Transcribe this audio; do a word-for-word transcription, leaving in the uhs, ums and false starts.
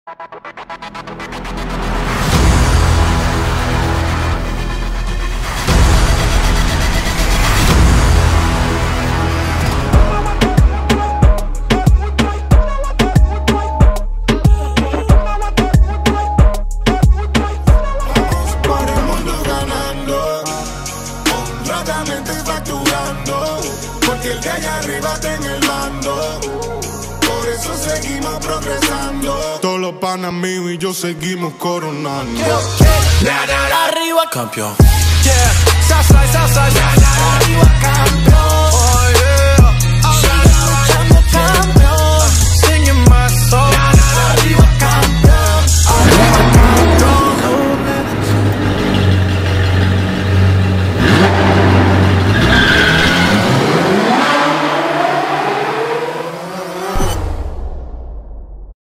Porque el de allá arriba está en el mando. Por eso seguimos progresando. Todos los panas míos y yo seguimos coronando. La, la, la, arriba campeón. Yeah, Southside, Southside. La, la, la, arriba campeón.